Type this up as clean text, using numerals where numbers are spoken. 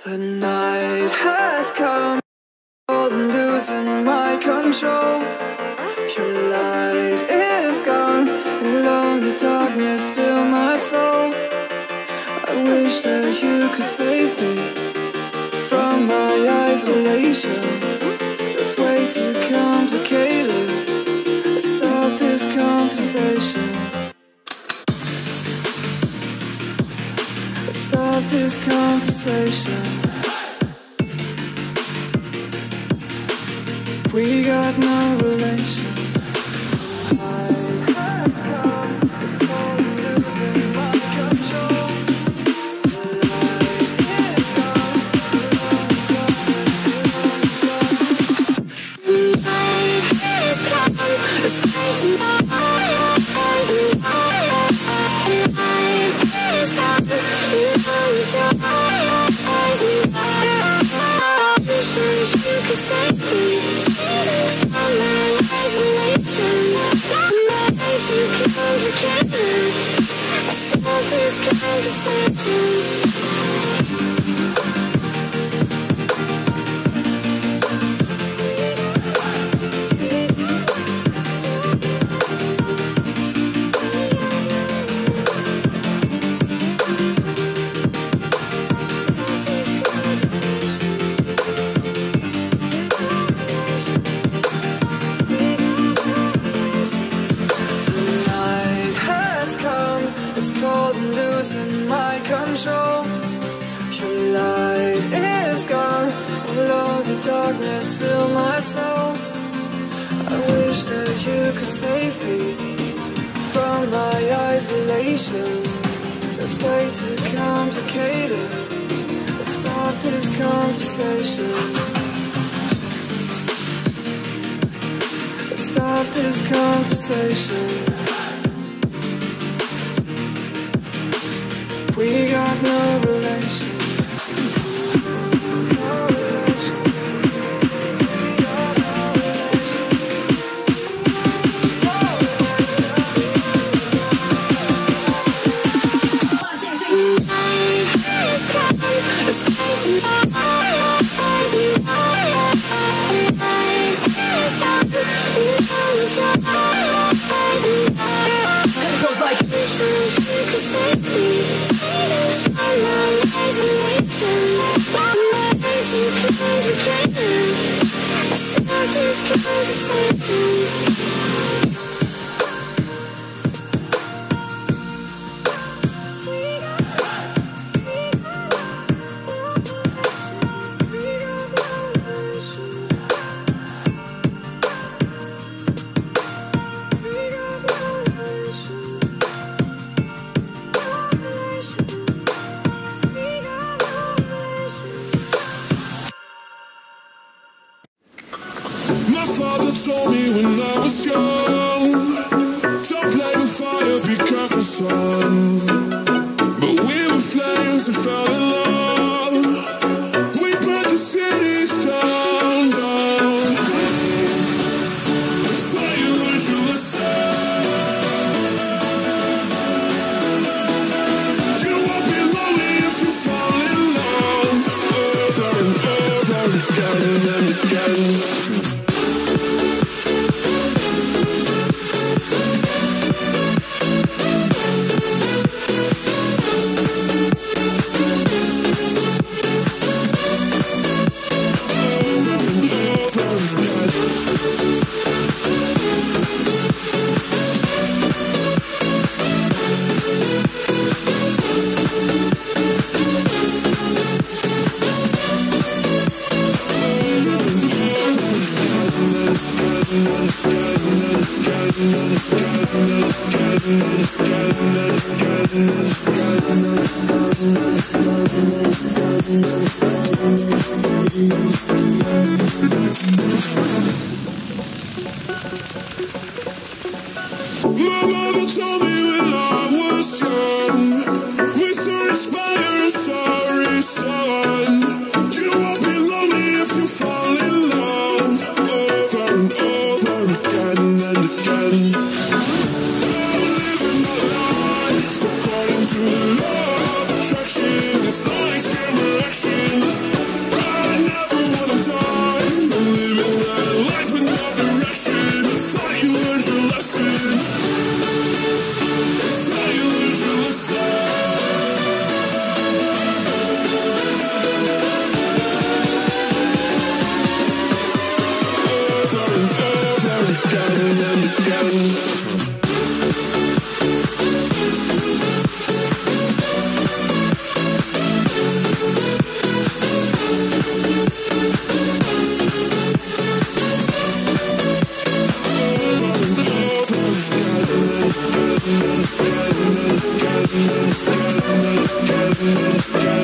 The night has come, I'm losing my control. Your light is gone, and lonely darkness fill my soul. I wish that you could save me from my isolation. It's way too complicated. Let's stop this conversation. Let's stop this conversation. We got no relation. It's cold and losing my control. Your light is gone, and lonely darkness fill my soul. I wish that you could save me from my isolation. It's way too complicated. Let's stop this conversation. Let's stop this conversation. We got no relation. It goes like told me when I was young, don't play with fire, be careful, son. But we were flames and fell in love. We burnt the cities down, down. Before you learned to listen, you won't be lonely if you fall in love. Over and over again and again. My mama told me when I was young, we still inspire a sorry son. You won't be lonely if you fall in love. Over and over again and again. I'm living my life according to the law of attraction. Lights, camera, action. I never wanna die. I'm living that life with no direction. I thought you learned your lesson. I thought you learned your lesson. Over and over again and again. Over and over again and again.